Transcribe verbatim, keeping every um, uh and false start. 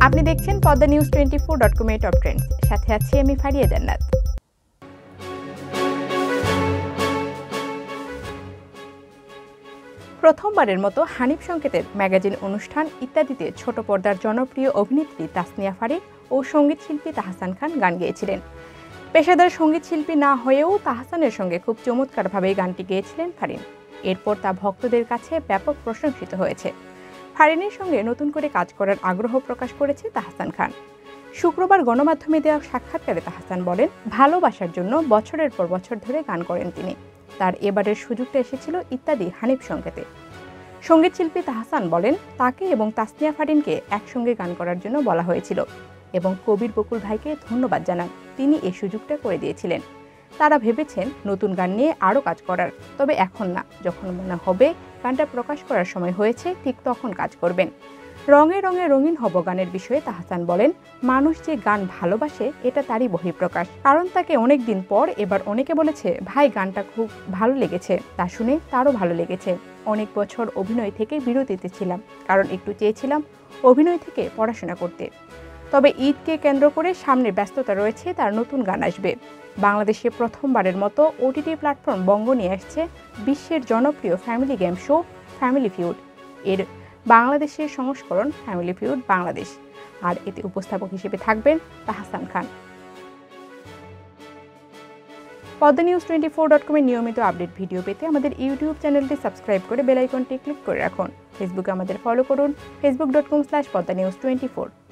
আপনি দেখছেন Padma news twenty four dot com এর টপ ট্রেন্ডস, সাথে আছি আমি ফারিয়া জান্নাত। প্রথমবারের মতো হানিফ সংকেতের ম্যাগাজিন অনুষ্ঠান ইত্যাদিতে ছোট পর্দার জনপ্রিয় অভিনেত্রী তাসনিয়া ফারিক ও সঙ্গীত শিল্পী তাহসান খান গান গেয়েছিলেন। পেশাদার সঙ্গীত শিল্পী না হয়েও তাহসানের সঙ্গে খুব চমৎকারভাবে গানটি গেয়েছিলেন ফারিন। এরপর তা ভক্তদের কাছে ব্যাপক প্রশংসিত হয়েছে। ফারিনের সঙ্গে নতুন করে কাজ করার আগ্রহ প্রকাশ করেছে তাহসান খান। শুক্রবার গণমাধ্যমে দেওয়া সাক্ষাৎকারে তাহসান বলেন, ভালোবাসার জন্য বছরের পর বছর ধরে গান করেন তিনি। তার এবারের সুযোগটা এসেছিল ইত্যাদি হানিফ সংকেতে। সঙ্গীত শিল্পী তাহসান বলেন, তাকে এবং তাসনিয়া ফারিনকে একসঙ্গে গান করার জন্য বলা হয়েছিল এবং কবির বকুল ভাইকে ধন্যবাদ জানান, তিনি এই সুযোগটা করে দিয়েছিলেন। তারা ভেবেছেন নতুন গান নিয়ে আরও কাজ করার, তবে এখন না, যখন মনে হবে গানটা প্রকাশ করার সময় হয়েছে ঠিক তখন কাজ করবেন। রঙে রঙে রঙিন হব গানের বিষয়ে তাহসান বলেন, মানুষ যে গান ভালোবাসে এটা তারই বহিঃপ্রকাশ, কারণ তাকে অনেক দিন পর এবার অনেকে বলেছে ভাই গানটা খুব ভালো লেগেছে, তা শুনে তারও ভালো লেগেছে। অনেক বছর অভিনয় থেকে বিরতিতে ছিলাম, কারণ একটু চেয়েছিলাম অভিনয় থেকে পড়াশোনা করতে। তবে ঈদকে কেন্দ্র করে সামনে ব্যস্ততা রয়েছে, তার নতুন গান আসবে। বাংলাদেশে প্রথমবারের মতো ওটিটি প্ল্যাটফর্ম বঙ্গ নিয়ে আসছে বিশ্বের জনপ্রিয় family game show family feud. এর বাংলাদেশের সংস্করণ ফ্যামিলি ফিউড বাংলাদেশ, আর এতে উপস্থাপক হিসেবে থাকবেন Tahsan Khan. Padma news twenty four dot com এর নিয়মিত আপডেট ভিডিও পেতে আমাদের ইউটিউব চ্যানেলটি সাবস্ক্রাইব করে বেল আইকনটি ক্লিক করে রাখুন। ফেসবুকে আমাদের ফলো করুন, Facebook dot com slash Padma news twenty four.